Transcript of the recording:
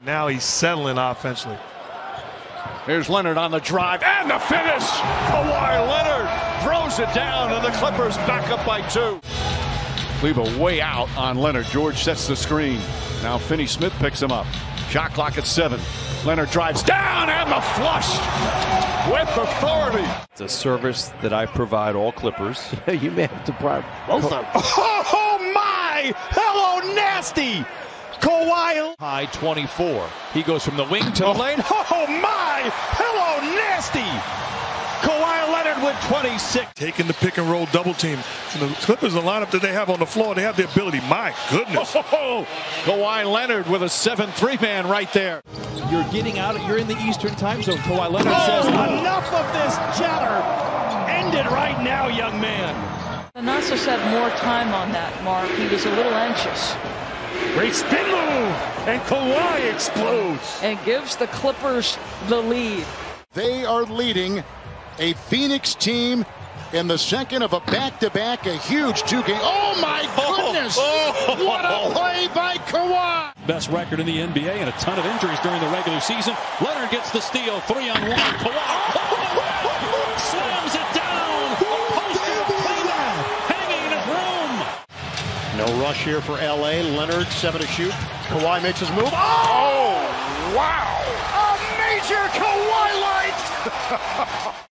Now he's settling offensively. Here's Leonard on the drive and the finish. Kawhi Leonard throws it down and the Clippers back up by 2. Kleber way out on Leonard. George sets the screen. Now Finney-Smith picks him up. Shot clock at 7. Leonard drives down and the flush with authority. It's a service that I provide all Clippers. You may have to provide both of them. Oh my! Hello, nasty! Kawhi. High 24. He goes from the wing to the lane. Oh my! Hello, nasty! Kawhi Leonard with 26. Taking the pick and roll double team. And the Clippers, the lineup that they have on the floor, they have the ability. My goodness. Oh, Kawhi Leonard with a 7-3 man right there. You're getting out. You're in the Eastern time zone. Kawhi Leonard says, enough of this chatter. End it right now, young man. Thanasis had more time on that, Mark. He was a little anxious. Great spin move. And Kawhi explodes. And gives the Clippers the lead. They are leading a Phoenix team in the second of a back-to-back, a huge 2-game. Oh my goodness! What a play by Kawhi! Best record in the NBA and a ton of injuries during the regular season. Leonard gets the steal, 3-on-1. Kawhi slams it down. Hanging in his room. No rush here for LA. Leonard 7 to shoot. Kawhi makes his move. Oh, wow! A major Kawhi light!